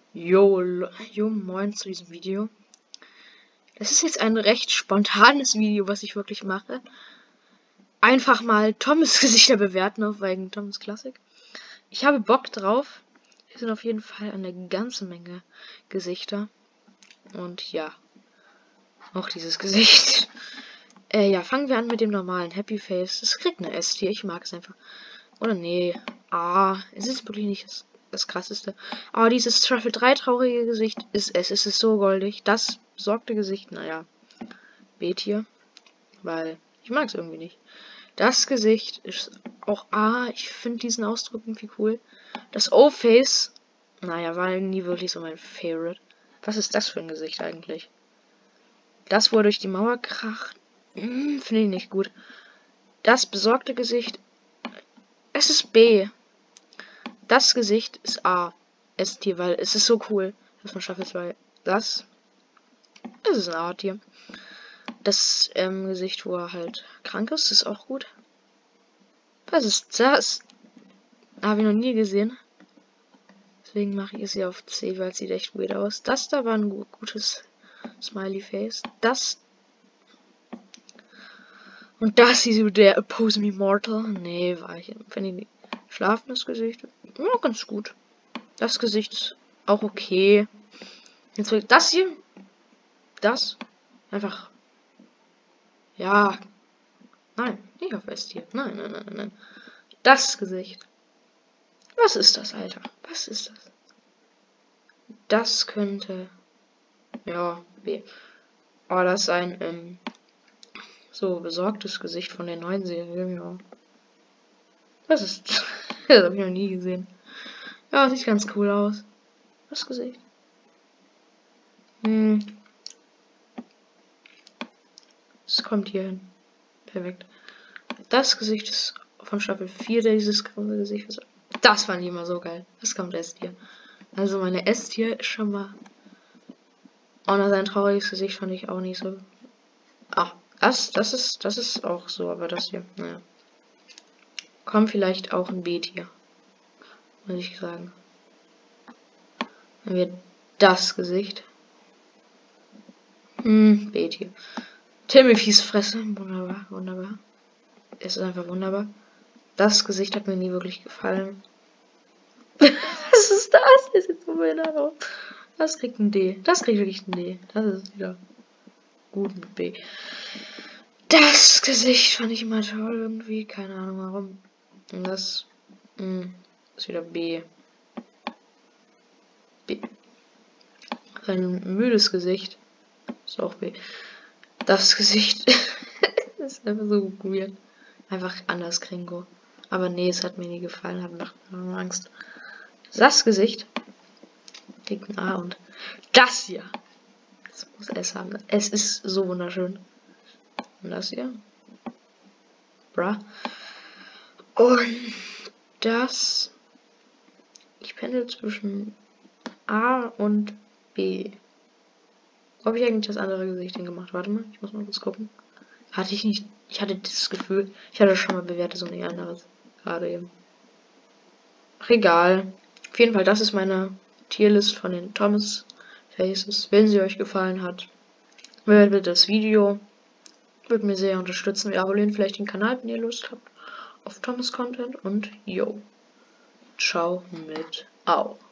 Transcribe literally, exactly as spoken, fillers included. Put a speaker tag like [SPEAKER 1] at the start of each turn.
[SPEAKER 1] Jo, jo, moin zu diesem Video. Das ist jetzt ein recht spontanes Video, was ich wirklich mache. Einfach mal Thomas Gesichter bewerten auf wegen Thomas Classic. Ich habe Bock drauf. Hier sind auf jeden Fall eine ganze Menge Gesichter. Und ja, auch dieses Gesicht. Äh, ja, fangen wir an mit dem normalen Happy Face. Es kriegt eine S-Tier, ich mag es einfach. Oder nee, ah, es ist wirklich nicht das, das krasseste. Aber dieses Truffle drei traurige Gesicht ist es. Es ist so goldig. Das besorgte Gesicht, naja, B-Tier. Weil ich mag es irgendwie nicht. Das Gesicht ist auch A. Ich finde diesen Ausdruck irgendwie cool. Das O-Face, naja, war nie wirklich so mein Favorite. Was ist das für ein Gesicht eigentlich? Das, wo er durch die Mauer kracht, hm, finde ich nicht gut. Das besorgte Gesicht, es ist B. Das Gesicht ist A. S-Tier, weil es ist so cool. Das von Staffel zwei. Das, das ist ein A-Tier. Das ähm, Gesicht, wo er halt krank ist, ist auch gut. Was ist das? Habe ich noch nie gesehen. Deswegen mache ich es hier auf C, weil es sieht echt weird aus. Das da war ein gut, gutes Smiley Face. Das. Und das ist so der Oppose Me Mortal. Nee, war ich. Finde ich nicht. Schlafendes Gesicht. Ja, ganz gut. Das Gesicht ist auch okay. Jetzt will das hier. Das. Einfach. Ja. Nein, nicht auf S-Tier. Nein, nein, nein, nein. Das Gesicht. Was ist das, Alter? Was ist das? Das könnte. Ja, B. Oh, das ist ein ähm, so besorgtes Gesicht von der neuen Serie. Ja. Was ist. Das habe ich noch nie gesehen. Ja, sieht ganz cool aus. Das Gesicht. Hm. Es kommt hier hin. Perfekt. Das Gesicht ist von Staffel vier, dieses große Gesicht. Das fand ich immer so geil. Das kommt S-Tier. Also meine S-Tier ist schon mal. Oh, na, sein trauriges Gesicht fand ich auch nicht so. Ah, das, das ist, das ist auch so, aber das hier, naja. Kommt vielleicht auch ein B-Tier. Muss ich sagen. Dann wird das Gesicht. Hm, B-Tier. Timothys Fresse. Wunderbar, wunderbar. Es ist einfach wunderbar. Das Gesicht hat mir nie wirklich gefallen. Was ist das? Das ist jetzt so behindert. Das kriegt ein D. Das kriegt wirklich ein D. Das ist wieder gut mit B. Das Gesicht fand ich immer toll irgendwie. Keine Ahnung warum. Und das mh, ist wieder B. B. Sein müdes Gesicht ist auch B. Das Gesicht ist einfach so weird. Einfach anders Gringo. Aber nee, es hat mir nie gefallen. Hab nach Angst. Das Gesicht kriegt ein A und das hier. Das muss S haben. Es ist so wunderschön. Und das hier. Bruh. Und das. Ich pendel zwischen A und B. Wo habe ich eigentlich das andere Gesicht hingemacht? Warte mal, ich muss mal kurz gucken. Hatte ich nicht. Ich hatte das Gefühl, ich hatte schon mal bewertet, so ein anderes. Gerade eben. Ach, egal. Auf jeden Fall, das ist meine Tierlist von den Thomas Faces. Wenn sie euch gefallen hat, bewertet das Video. Würde mir sehr unterstützen. Wir abonnieren vielleicht den Kanal, wenn ihr Lust habt auf Thomas Content. Und yo. Ciao mit Au.